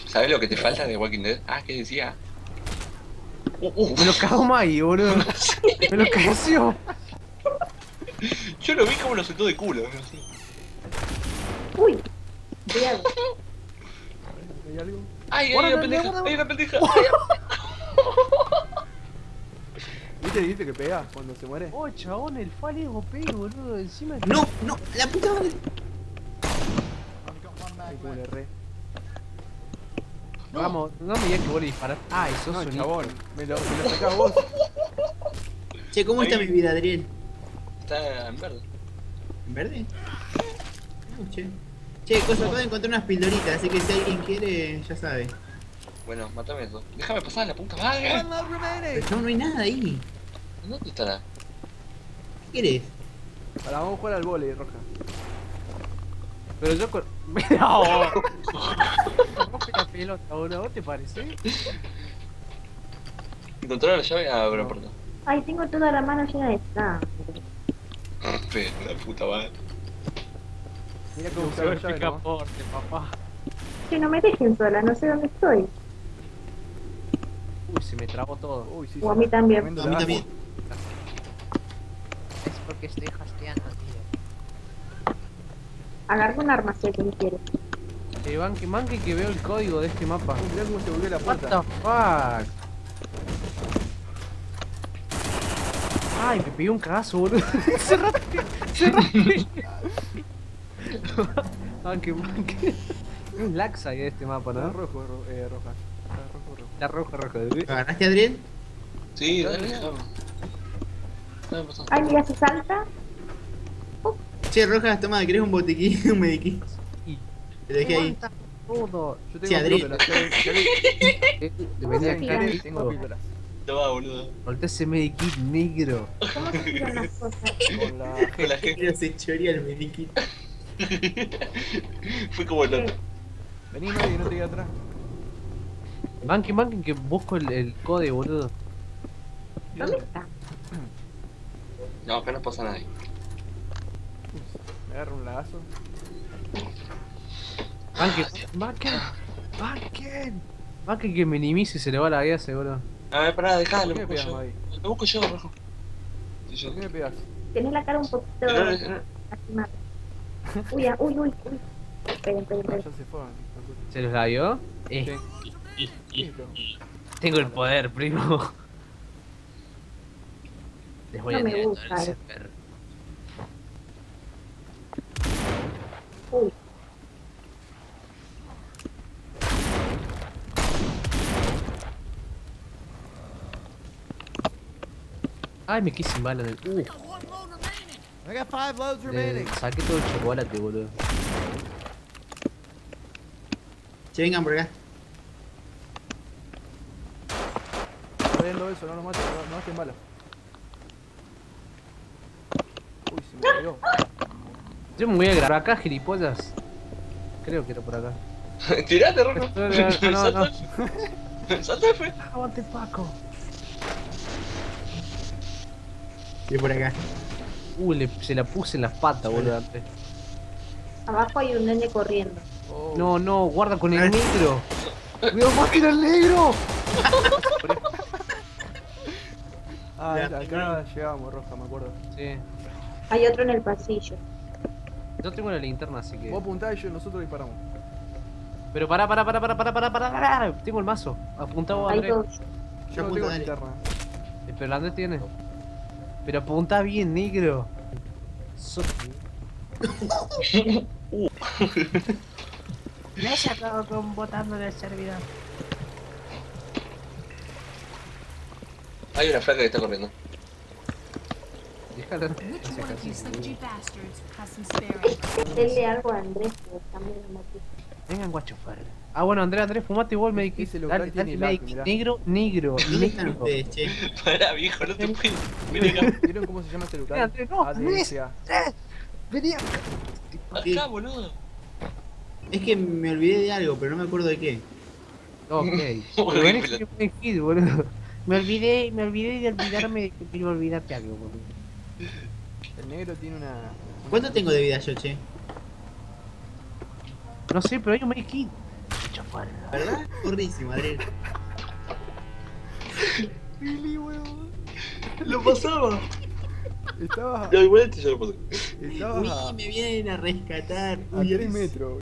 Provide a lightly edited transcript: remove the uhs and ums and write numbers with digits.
¿Sabes lo que te falta de Walking Dead? Ah, ¿qué decía? Me lo cago más ahí, boludo. Me lo careció. Yo lo vi como lo soltó de culo, no sé. Uy, cuidado. ¿Hay algo? ¡Ay, hay Guarda, una pendeja! guarda, ¡Hay una pendeja! ¿Viste que pega cuando se muere? Oh, chabón, el Fali golpea, boludo. Encima de... No, no, la puta madre. Ay, cómo le erré. Vamos, no me digas que vos le disparar. Ay, sos No, un chabón, me lo sacás vos. Che, ¿cómo está mi vida, Adriel? Está en verde. ¿En verde? No, che. Che, cosa, acabo de encontrar unas pildoritas, así que si alguien quiere, ya sabe. Bueno, matame eso. Déjame pasar la puta madre. Pero no hay nada ahí. ¿Dónde estará? ¿Qué querés? Ahora vamos a jugar al vóley, Roja. Pero yo con... No. Rompe la pelota, boludo. ¿Vos te parece? ¿Encontraron la llave? Ah, bueno, perdón. Ay, tengo toda la mano llena de sangre. Pero la puta madre. Mira cómo usar la llave, ¿no? Picaporte, papá. Que no me dejen sola, no sé dónde estoy. Uy, se me trabó todo. Uy, sí, O a mí también. tremendo A mí lazo. también. Es porque estoy hasteando, tío. Agarro un arma si alguien quiere. Manque que veo el código de este mapa. Uy, mirá cómo se volvió la What the puerta. fuck? Ay, me pegué un cagazo, boludo. Cerrate. Manque. Es laxa de este mapa, Está ¿no? rojo, Roja. Está rojo. La roja. ¿Lo agarraste, Adriel? Sí, dale, déjame. Dame pasar. Ay, mira, se salta. Che, Rojas, toma, ¿querés un botiquín? Un mediquín. Y Te lo dejé ahí. aguanta todo. Yo Sí, tengo Adri. píldoras. Si alguien Debería se caer tiran? tengo píldoras. Te va, boludo. Solté ese medikit negro. ¿Cómo se tiran las cosas? Con la Con la Pero se choría el mediquín. Fue como el otro. Vení, Mari, no te quede atrás. Manque que busco el código, boludo. ¿Dónde está? No, acá no pasa nadie. Me agarro un lagazo. Manque que minimice y se le va la vida seguro. A ver, pará, dejá, lo ¿Por qué me busco pegas, yo. Mavi? Lo busco yo, rojo. Sí, yo. ¿Por qué me pegas? Tenés la cara un poquito Pero, lastimada. Uy, uy. Esperen. Ah, ya se fueron. ¿Se los labió? Sí. Listo. Tengo el poder, primo. Les voy No a me tirar todo gusta, el server. Uy, Ay, me quise sin bala en el... I got 5 loads remaining. Saqué todo el chocolate, boludo. Che, vengan por acá. Está viendo eso, no nos maten, no gasten balas. Uy, se me pegó. Yo me voy a grabar acá, gilipollas. Creo que era por acá. Tirate, rojo. No. Salta, fe. Aguante, Paco. Y por acá. Se la puse en las patas, boludo, antes. abajo hay un nene corriendo. Oh. No, guarda con el negro. ¡Cuidado, máquina el negro! Ah, acá llegamos, Roja, me acuerdo. Sí. Hay otro en el pasillo. Yo tengo la linterna, así que... Vos apuntás y nosotros disparamos. Pero pará. Tengo el mazo. Apunta vos, Hay Andrés. dos. Yo Yo no apunto, tengo dale. linterna. Pero el Andrés tiene. Pero apunta bien, negro. Me he sacado con botando del servidor. Hay una flaca que está corriendo. Déjalo. One of you slippery bastards has some spare. Denle algo a Andrés que está medio motivo. Vengan, guacho, fuera. Ah, bueno, Andrés, fumate igual medikit. Ese local tiene lag, medikit. mirá. Negro. ¿Dónde están ustedes, che? Pará, viejo, no te puedes. Ven acá. ¿Vieron cómo se llama este local? Andrés, no, ADSA. Vení Acá, boludo. Es que me olvidé de algo, pero no me acuerdo de qué. Ok. Pero ven que medikit, boludo. Me olvidé de olvidarme de que quiero olvidarte algo, boludo. El negro tiene una... ¿Cuánto tengo de vida yo, che? No sé, pero hay un medikit. ¿Verdad? Porrísimo, Adriel. Billy, weón. Lo pasaba. Estabas Ya, igual este ya lo pasé. estabas Uy, me vienen a rescatar. a Uy, 3 metros.